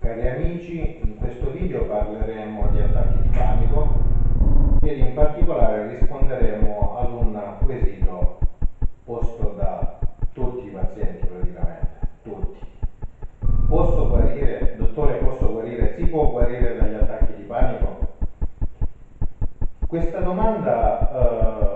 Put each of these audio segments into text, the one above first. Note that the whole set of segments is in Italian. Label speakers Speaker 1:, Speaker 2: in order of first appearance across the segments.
Speaker 1: cari amici, in questo video parleremo di attacchi di panico ed in particolare risponderemo ad un quesito posto da tutti i pazienti, praticamente tutti. Posso guarire, dottore, posso guarire, si può guarire dagli attacchi di panico? Questa domanda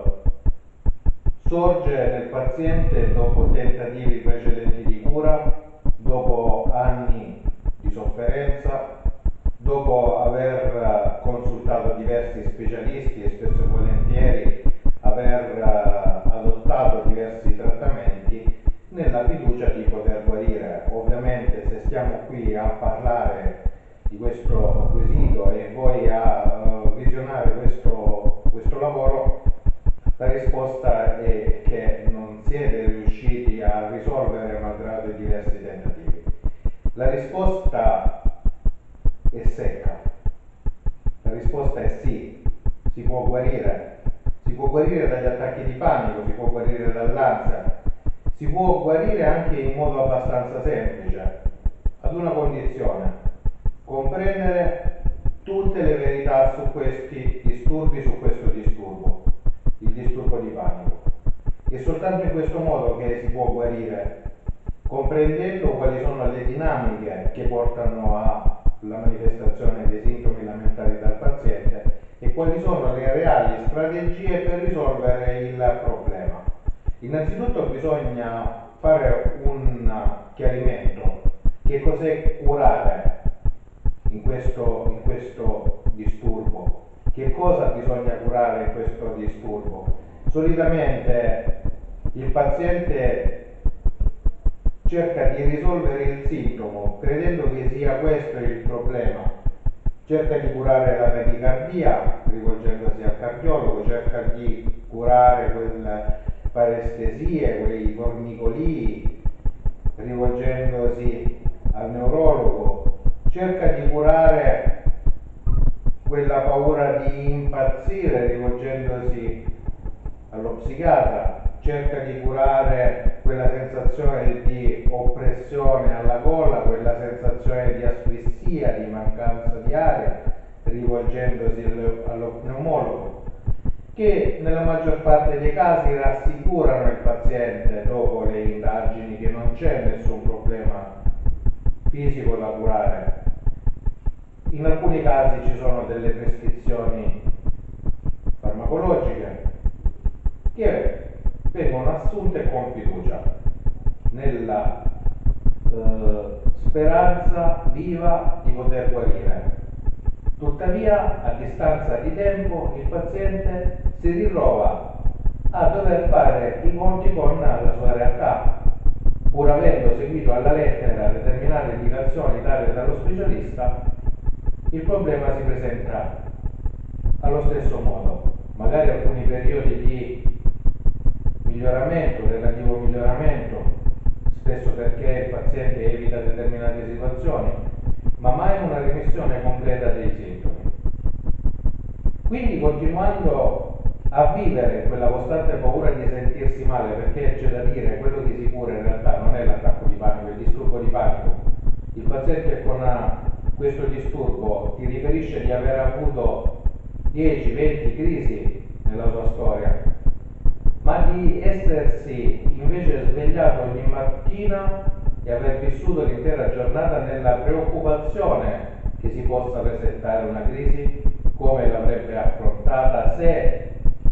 Speaker 1: sorge nel paziente dopo tentativi precedenti di cura, dopo anni di sofferenza, dopo aver consultato diversi specialisti e spesso e volentieri aver adottato diversi trattamenti nella fiducia di poter guarire. Ovviamente, se stiamo qui a parlare di questo quesito e voi a visionare questo lavoro, la risposta è che non siete riusciti a risolvere malgrado i diversi tentativi. La risposta è secca. La risposta è sì, si può guarire. Si può guarire dagli attacchi di panico, si può guarire dall'ansia, si può guarire anche in modo abbastanza semplice, ad una condizione: comprendere tutte le verità su questi disturbi, su questo disturbo, il disturbo di panico. È soltanto in questo modo che si può guarire, comprendendo quali sono le dinamiche che portano alla manifestazione dei sintomi lamentati dal paziente e quali sono le reali strategie per risolvere il problema. Innanzitutto bisogna fare un chiarimento: che cos'è curare in questo disturbo? Che cosa bisogna curare in questo disturbo? Solitamente il paziente cerca di risolvere il sintomo credendo che sia questo il problema, cerca di curare la tachicardia rivolgendosi al cardiologo, cerca di curare quelle parestesie, quei formicolii rivolgendosi al neurologo, cerca di curare quella paura di impazzire rivolgendosi allo psichiatra, cerca di curare quella sensazione di oppressione alla gola, quella sensazione di asfissia, di mancanza di aria, rivolgendosi allo pneumologo, che nella maggior parte dei casi rassicurano il paziente dopo le indagini che non c'è nessun problema fisico da curare. In alcuni casi ci sono delle prescrizioni farmacologiche che vengono assunte con fiducia, nella speranza viva di poter guarire. Tuttavia, a distanza di tempo, il paziente si ritrova a dover fare i conti con la sua realtà, pur avendo seguito alla lettera determinate indicazioni date dallo specialista. Il problema si presenta allo stesso modo, magari alcuni periodi di miglioramento, relativo miglioramento, spesso perché il paziente evita determinate situazioni, ma mai una remissione completa dei sintomi. Quindi, continuando a vivere quella costante paura di sentirsi male, perché c'è da dire, quello che si cura in realtà non è l'attacco di panico, è il disturbo di panico. Il paziente con questo disturbo ti riferisce di aver avuto 10-20 crisi nella sua storia, ma di essersi invece svegliato ogni mattina e aver vissuto l'intera giornata nella preoccupazione che si possa presentare una crisi, come l'avrebbe affrontata, se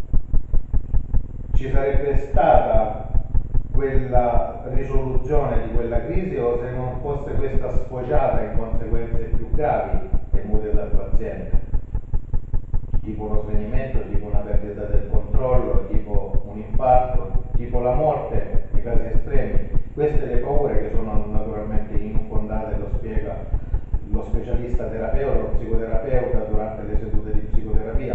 Speaker 1: ci sarebbe stata quella risoluzione di quella crisi o se non fosse questa sfociata in conseguenze più gravi temute dal paziente, tipo uno svenimento, tipo una perdita del controllo, tipo un infarto, tipo la morte nei casi estremi. Queste le paure che sono naturalmente infondate, lo spiega lo specialista terapeuta, lo psicoterapeuta durante le sedute di psicoterapia.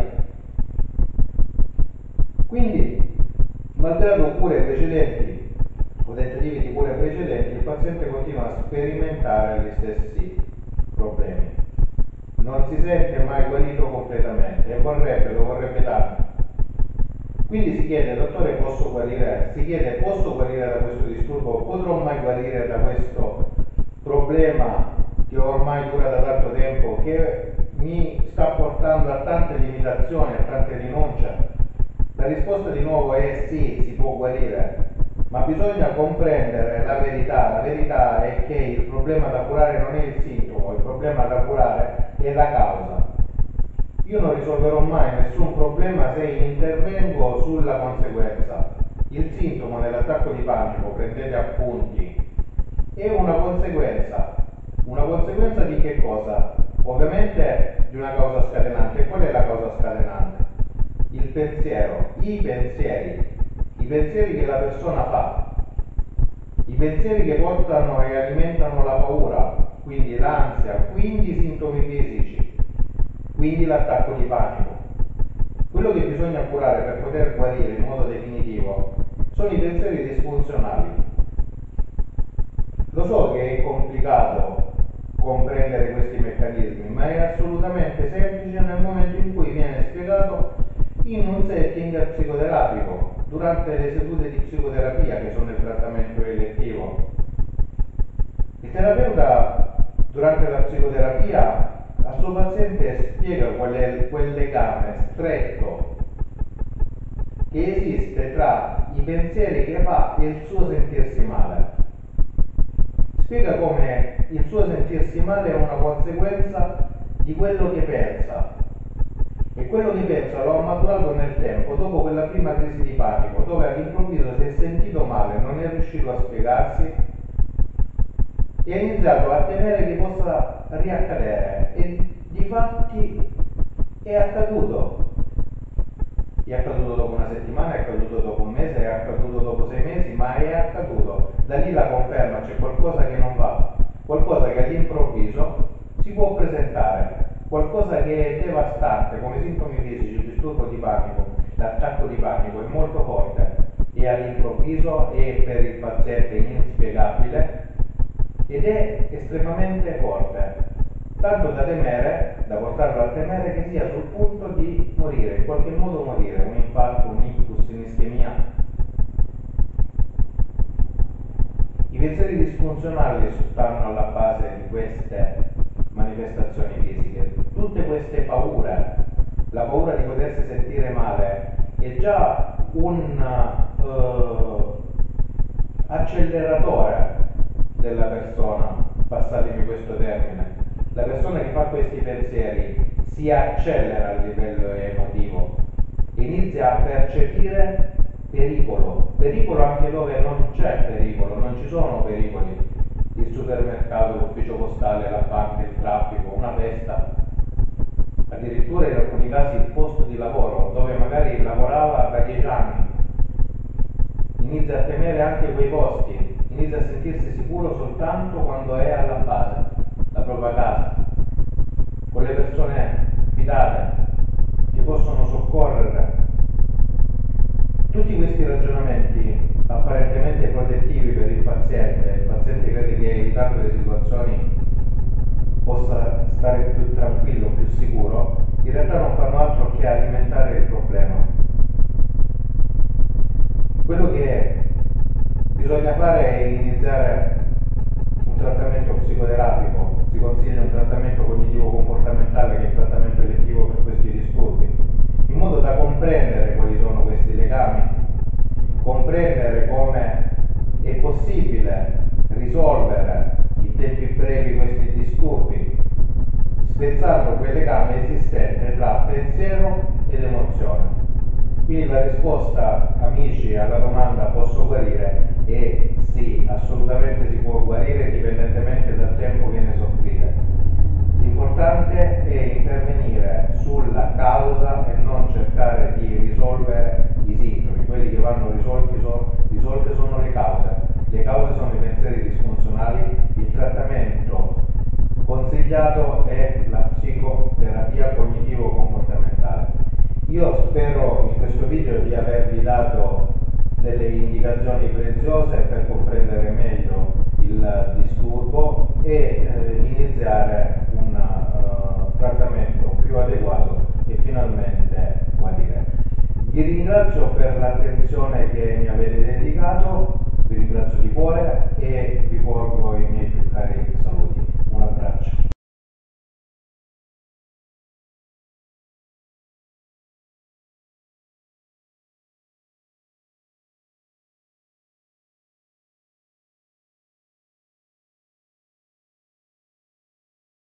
Speaker 1: Quindi, malgrado cure precedenti o tentativi di cure precedenti, il paziente continua a sperimentare gli stessi problemi. Non si sente mai guarito completamente e lo vorrebbe tanto. Quindi si chiede: dottore, posso guarire? Si chiede: posso guarire da questo disturbo? Potrò mai guarire da questo problema che ho ormai dura da tanto tempo, che mi sta portando a tante limitazioni, a tante rinunce? La risposta di nuovo è sì, si può guarire, ma bisogna comprendere la verità. La verità è che il problema da curare non è il sintomo, il problema da curare è la causa. Io non risolverò mai nessun problema se intervengo sulla conseguenza. Il sintomo nell'attacco di panico, prendete appunti, è una conseguenza. Una conseguenza di che cosa? Ovviamente di una causa scatenante. E qual è la causa scatenante? Il pensiero, i pensieri che la persona fa, i pensieri che portano e alimentano la paura, quindi l'ansia, quindi i sintomi fisici, quindi l'attacco di panico. Quello che bisogna curare per poter guarire in modo definitivo sono i pensieri disfunzionali. Lo so che è complicato comprendere questi meccanismi, ma è assolutamente semplice nel momento in cui viene spiegato in un setting psicoterapico, durante le sedute di psicoterapia che sono il trattamento elettivo. Il terapeuta durante la psicoterapia al suo paziente spiega qual è quel legame stretto che esiste tra i pensieri che fa e il suo sentirsi male. Spiega come il suo sentirsi male è una conseguenza di quello che pensa, e quello che pensa lo ha maturato nel tempo, dopo quella prima crisi di panico, dove all'improvviso si è sentito male, non è riuscito a spiegarsi e ha iniziato a temere che possa riaccadere, e difatti è accaduto. È accaduto dopo una settimana, è accaduto dopo un mese, è accaduto dopo 6 mesi, ma è accaduto. Da lì la conferma, c'è qualcosa che non va, qualcosa che all'improvviso si può presentare, qualcosa che è devastante, come sintomi fisici, il disturbo di panico, l'attacco di panico è molto forte e all'improvviso è per il paziente inspiegabile ed è estremamente forte, tanto da temere, da portarlo a temere che sia sul punto di morire, in qualche modo morire, un infarto, un ictus, un'ischemia. I pensieri disfunzionali stanno alla base di queste manifestazioni fisiche. Tutte queste paure, la paura di potersi sentire male, è già un acceleratore della persona, passatemi questo termine. La persona che fa questi pensieri si accelera a livello emotivo, inizia a percepire pericolo anche dove non c'è pericolo, non ci sono pericoli, il supermercato, l'ufficio postale, la banca, il traffico, una festa, addirittura in alcuni casi il posto di lavoro dove magari lavorava da 10 anni, inizia a temere anche quei posti, inizia a sentirsi sicuro soltanto quando è alla base, la propria casa, con le persone fidate che possono soccorrere. Tutti questi ragionamenti apparentemente protettivi per il paziente crede che evitando le situazioni possa stare più tranquillo, più sicuro, in realtà non fanno altro che alimentare il problema. Quello che bisogna fare è iniziare un trattamento psicoterapico, si consiglia un trattamento cognitivo-comportamentale che è il trattamento elettivo per questi disturbi, in modo da comprendere quali sono questi legami, comprendere come è possibile risolvere in tempi brevi questi disturbi, spezzando quel legame esistente tra pensiero ed emozione. Quindi la risposta, amici, alla domanda posso guarire è sì, assolutamente si può guarire indipendentemente dal tempo che ne soffrite. L'importante è intervenire sulla causa e non cercare di risolvere i sintomi. Quelli che vanno risolte sono le cause. Le cause sono i pensieri disfunzionali. Il trattamento consigliato è la psicoterapia cognitivo-comportamentale. Io spero in questo video di avervi dato delle indicazioni preziose per comprendere meglio il disturbo e iniziare un trattamento più adeguato e finalmente guarire. Vi ringrazio per l'attenzione che mi avete dedicato, vi ringrazio di cuore e vi porgo i miei più cari saluti.